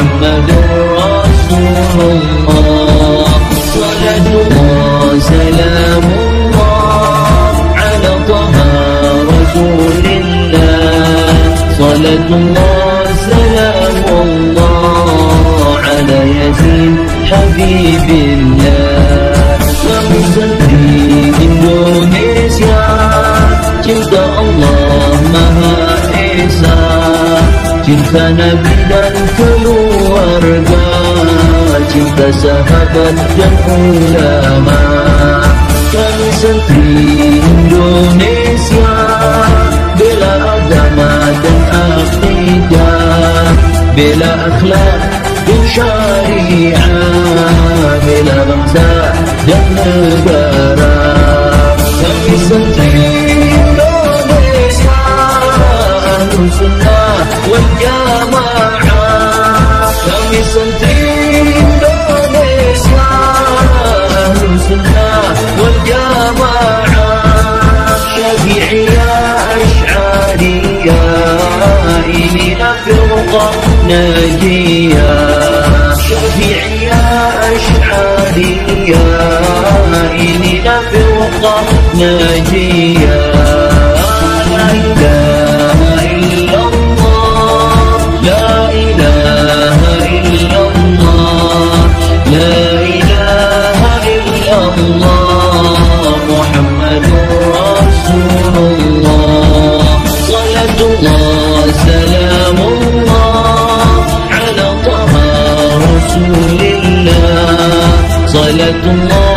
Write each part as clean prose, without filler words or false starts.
محمد رسول الله. صلاة الله سلام الله على طه رسول الله. صلاة الله سلام الله على ياسين حبيب الله. Kami santri Indonesia, cinta Allah Maha Esa, cinta Nabi dan keluarga, cinta sahabat dan ulama. Kami santri Indonesia, bela agama dan akidah, bela akhlak dan syariah, bela bangsa dan negara. Kami santri Indonesia, Ahlus Sunnah wal Jamaah. Kami santri Indonesia, Ahlus Sunnah wal Jamaah. Syafi'iyah, Asy'ariyah, inilah firqah najiyah. Syafi'iyah, Asy'ariyah, inilah firqah najiyah. La ilaha illallah, la ilaha illallah, la ilaha illallah, Muhammadur Rasulullah. Salatullah salamullah ala taha rasulillah. Salatullah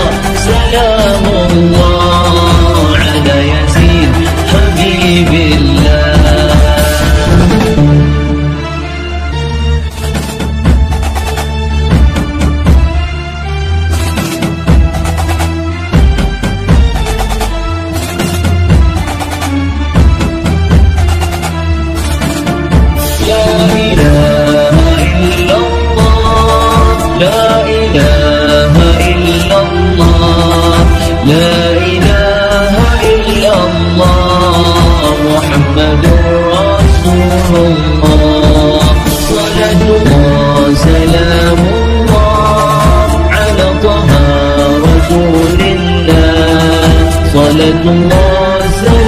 salamullah ala yasin habibillah. La ilaha illallah, Muhammadur Rasulullah. Salatullah salamullah ala taha rasulillah. Salatullah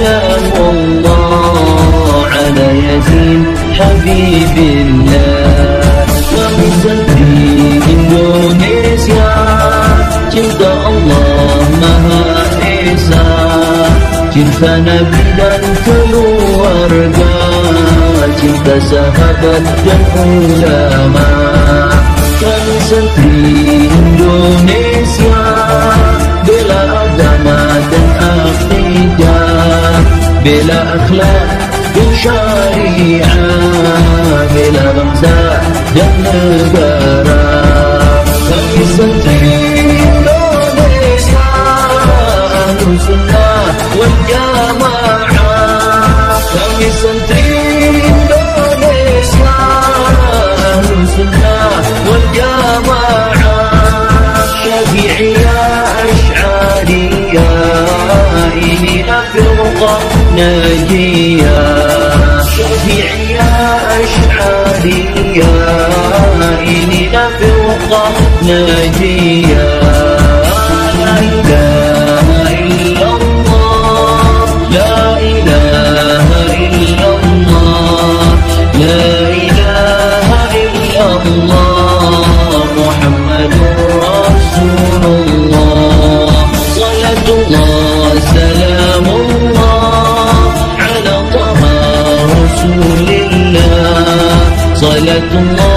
salamullah ala yasin habibillah. Kami santri Indonesia, cinta Allah Maha Esa, cinta Nabi dan keluarga, cinta sahabat dan ulama. Kami santri Indonesia, bela agama dan akidah, bela akhlak dan syariah, bela bangsa dan negara. Kami santri Indonesia, Ahlus Sunnah wal Jamaah. Kami santri Indonesia, Ahlus Sunnah wal Jamaah. Syafi'iyah, Asy'ariyah, inilah firqah najiyah. Syafi'iyah, Asy'ariyah, inilah firqah najiyah. La ilaha illallah, la ilaha illallah, la ilaha illallah, Muhammadur Rasulullah. Salatullah salamullah ala taha rasulillah. Salatullah